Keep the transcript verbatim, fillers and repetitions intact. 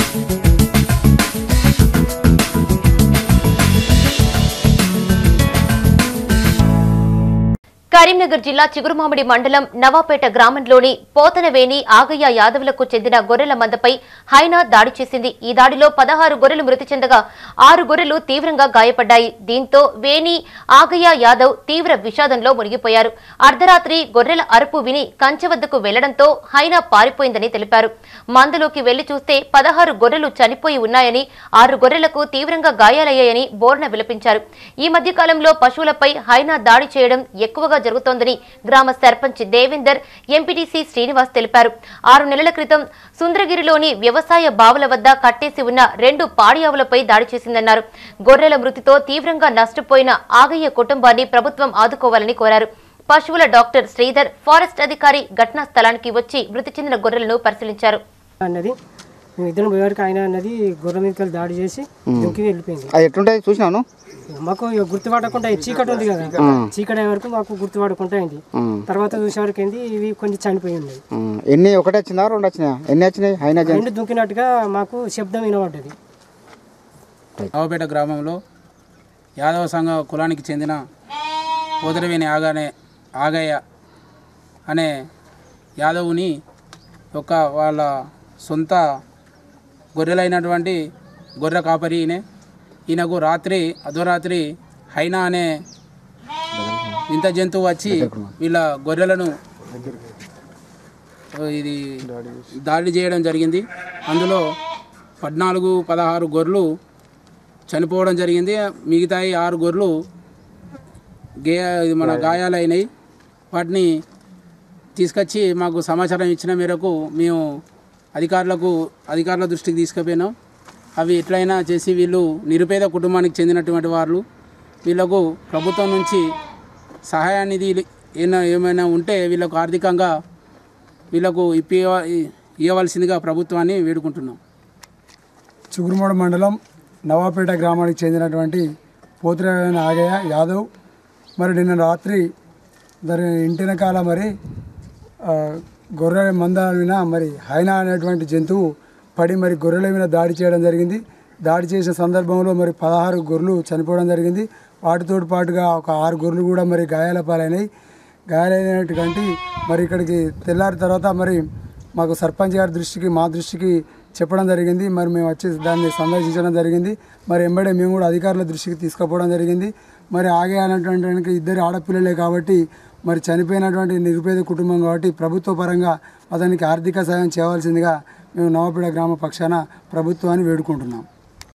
కరీంనగర్ జిల్లా చిగురుమామిడి మండలం నవాపేట గ్రామంలోని పోతనవేణి ఆగయ్య యాదవులకు చెందిన గొర్రెల మందపై హైనా దాడి చేసింది. ఈ దాడిలో పదహారు గొర్రెలు మృతి చెందగా ఆరు గొర్రెలు తీవ్రంగా గాయపడ్డాయి. దీంతో వేణి ఆగయ్య యాదవ్ తీవ్ర విషాదంలో మునిగిపోయారు. అర్ధరాత్రి గొర్రెల అరుపు విని కంచె వద్దకు వెళ్లడంతో హైనా పారిపోయిందని తెలిపారు. మందలోకి వెళ్లి చూస్తే పదహారు గొర్రెలు చనిపోయి ఉన్నాయని, ఆరు గొర్రెలకు తీవ్రంగా గాయాలయ్యాయని బోర్న విలపించారు. ఈ మధ్య కాలంలో పశువులపై హైనా దాడి చేయడం ఎక్కువగా జరుగుతోందని గ్రామ సర్పంచ్ దేవేందర్, ఎంపీటీసీ శ్రీనివాస్ తెలిపారు. ఆరు నెలల క్రితం సుందరగిరిలోని వ్యవసాయ బావుల వద్ద కట్టేసి ఉన్న రెండు పాడి ఆవులపై దాడి చేసిందన్నారు. గొర్రెల మృతితో తీవ్రంగా నష్టపోయిన ఆగయ్య కుటుంబాన్ని ప్రభుత్వం ఆదుకోవాలని కోరారు. పశువుల డాక్టర్ శ్రీధర్, ఫారెస్ట్ అధికారి ఘటనా స్థలానికి వచ్చి మృతి చెందిన గొర్రెలను పరిశీలించారు. ఇద్దరు పోయేవారికి ఆయన అన్నది గొర్రెల మీద దాడి చేసి దుంకి వెళ్ళిపోయింది. అది ఎట్లుంటాయి చూసినాను. మాకు గుర్తుపడకుండా చీకటి ఉంది కదా, చీకటి అయ్యే వరకు మాకు గుర్తుపడకుండా అయింది. తర్వాత చూసేవరకు ఏంది ఇవి కొంచెం చనిపోయి ఉన్నాయి. ఎన్ని ఒకటి వచ్చిందా రెండు వచ్చినాయా? ఎన్ని వచ్చినాయి? అయినా రెండు దుంకినట్టుగా మాకు శబ్దం వినబడ్డది. నవాపేట గ్రామంలో యాదవ సంఘ కులానికి చెందిన పోతనవేణి ఆగానే ఆగయ్య అనే యాదవుని ఒక వాళ్ళ సొంత గొర్రెలైనటువంటి గొర్రె కాపరి ఈయన. ఈయనకు రాత్రి అర్ధరాత్రి హైనా అనే వింత జంతువు వచ్చి వీళ్ళ గొర్రెలను ఇది దాడి చేయడం జరిగింది. అందులో పద్నాలుగు పదహారు గొర్రెలు చనిపోవడం జరిగింది. మిగతాయి ఆరు గొర్రెలు గే మన గాయాలైనవి. వాటిని తీసుకొచ్చి మాకు సమాచారం ఇచ్చిన మేరకు మేము అధికారులకు అధికారుల దృష్టికి తీసుకుపోయినాం. అవి ఎట్లయినా చేసి వీళ్ళు నిరుపేద కుటుంబానికి చెందినటువంటి వాళ్ళు, వీళ్ళకు ప్రభుత్వం నుంచి సహాయానిధి ఏమైనా ఉంటే వీళ్ళకు ఆర్థికంగా వీళ్ళకు ఇప్పి ఇవ్వవలసిందిగా ప్రభుత్వాన్ని వేడుకుంటున్నాం. చిగురుమామిడి మండలం నవాపేట గ్రామానికి చెందినటువంటి పోతనవేణి ఆగయ్య యాదవ్ మరి నిన్న రాత్రి దాని ఇంటి వెనకాల మరి గొర్రె మంద మీద మరి హైనా అనేటువంటి జంతువు పడి మరి గొర్రెల మీద దాడి చేయడం జరిగింది. దాడి చేసిన సందర్భంలో మరి పదహారు గొర్రెలు చనిపోవడం జరిగింది. వాటితో పాటుగా ఒక ఆరు గొర్రెలు కూడా మరి గాయాల పాలైనవి. గాయాలైనటువంటి మరి ఇక్కడికి తెల్లారి తర్వాత మరి మాకు సర్పంచ్ గారి దృష్టికి మా దృష్టికి చెప్పడం జరిగింది. మరి మేము వచ్చి దాన్ని సందర్శించడం జరిగింది. మరి వెంబడే మేము కూడా అధికారుల దృష్టికి తీసుకుపోవడం జరిగింది. మరి ఆగే అనేటువంటి ఇద్దరు ఆడపిల్లలే కాబట్టి మరి చనిపోయినటువంటి నిరుపేద కుటుంబం కాబట్టి ప్రభుత్వ పరంగా అతనికి ఆర్థిక సాయం చేయవలసిందిగా మేము నవాపేట గ్రామ పక్షాన ప్రభుత్వాన్ని వేడుకుంటున్నాం.